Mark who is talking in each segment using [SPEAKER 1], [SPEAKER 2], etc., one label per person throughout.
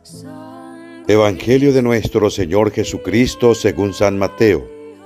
[SPEAKER 1] Evangelio de nuestro Señor Jesucristo según San Mateo.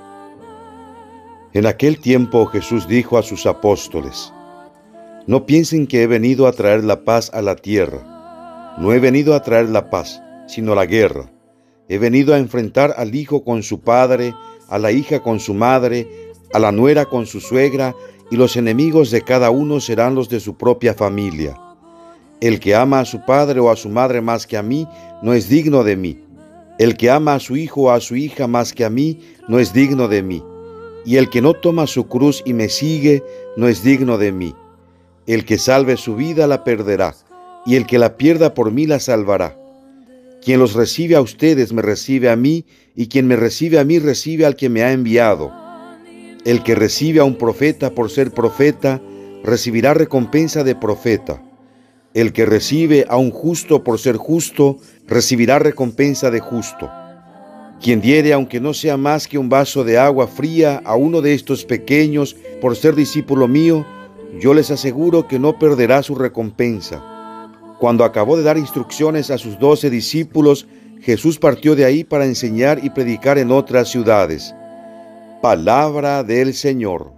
[SPEAKER 1] En aquel tiempo Jesús dijo a sus apóstoles: No piensen que he venido a traer la paz a la tierra. No he venido a traer la paz, sino la guerra. He venido a enfrentar al hijo con su padre, a la hija con su madre, a la nuera con su suegra, y los enemigos de cada uno serán los de su propia familia. El que ama a su padre o a su madre más que a mí, no es digno de mí. El que ama a su hijo o a su hija más que a mí, no es digno de mí. Y el que no toma su cruz y me sigue, no es digno de mí. El que salve su vida la perderá, y el que la pierda por mí la salvará. Quien los recibe a ustedes me recibe a mí, y quien me recibe a mí recibe al que me ha enviado. El que recibe a un profeta por ser profeta, recibirá recompensa de profeta. El que recibe a un justo por ser justo, recibirá recompensa de justo. Quien diere, aunque no sea más que un vaso de agua fría, a uno de estos pequeños, por ser discípulo mío, yo les aseguro que no perderá su recompensa. Cuando acabó de dar instrucciones a sus 12 discípulos, Jesús partió de ahí para enseñar y predicar en otras ciudades. Palabra del Señor.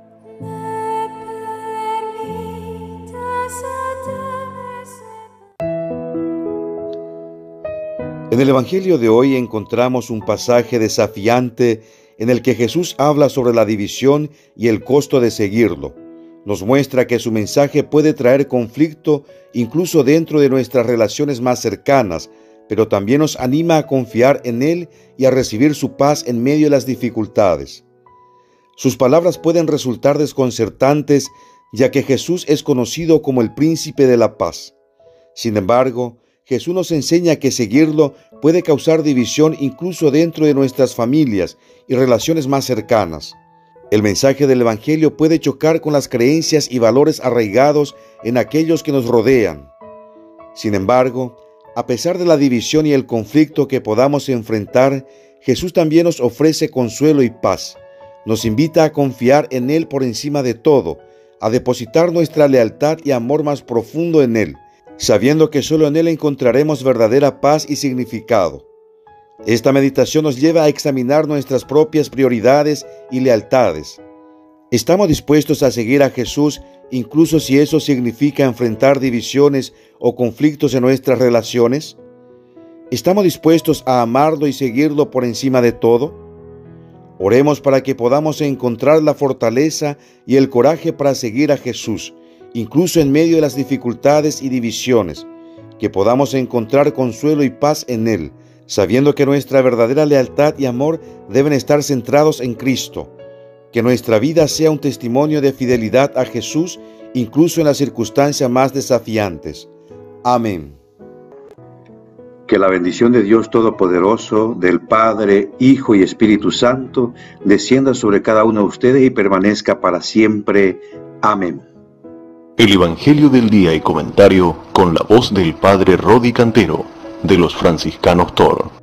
[SPEAKER 1] En el Evangelio de hoy encontramos un pasaje desafiante en el que Jesús habla sobre la división y el costo de seguirlo. Nos muestra que su mensaje puede traer conflicto incluso dentro de nuestras relaciones más cercanas, pero también nos anima a confiar en Él y a recibir su paz en medio de las dificultades. Sus palabras pueden resultar desconcertantes, ya que Jesús es conocido como el Príncipe de la Paz. Sin embargo, Jesús nos enseña que seguirlo puede causar división incluso dentro de nuestras familias y relaciones más cercanas. El mensaje del Evangelio puede chocar con las creencias y valores arraigados en aquellos que nos rodean. Sin embargo, a pesar de la división y el conflicto que podamos enfrentar, Jesús también nos ofrece consuelo y paz. Nos invita a confiar en Él por encima de todo, a depositar nuestra lealtad y amor más profundo en Él, sabiendo que solo en Él encontraremos verdadera paz y significado. Esta meditación nos lleva a examinar nuestras propias prioridades y lealtades. ¿Estamos dispuestos a seguir a Jesús incluso si eso significa enfrentar divisiones o conflictos en nuestras relaciones? ¿Estamos dispuestos a amarlo y seguirlo por encima de todo? Oremos para que podamos encontrar la fortaleza y el coraje para seguir a Jesús, incluso en medio de las dificultades y divisiones, que podamos encontrar consuelo y paz en Él, sabiendo que nuestra verdadera lealtad y amor deben estar centrados en Cristo, que nuestra vida sea un testimonio de fidelidad a Jesús, incluso en las circunstancias más desafiantes. Amén.
[SPEAKER 2] Que la bendición de Dios Todopoderoso, del Padre, Hijo y Espíritu Santo, descienda sobre cada uno de ustedes y permanezca para siempre. Amén.
[SPEAKER 3] El Evangelio del día y comentario con la voz del Padre Rodi Cantero, de los Franciscanos Toro.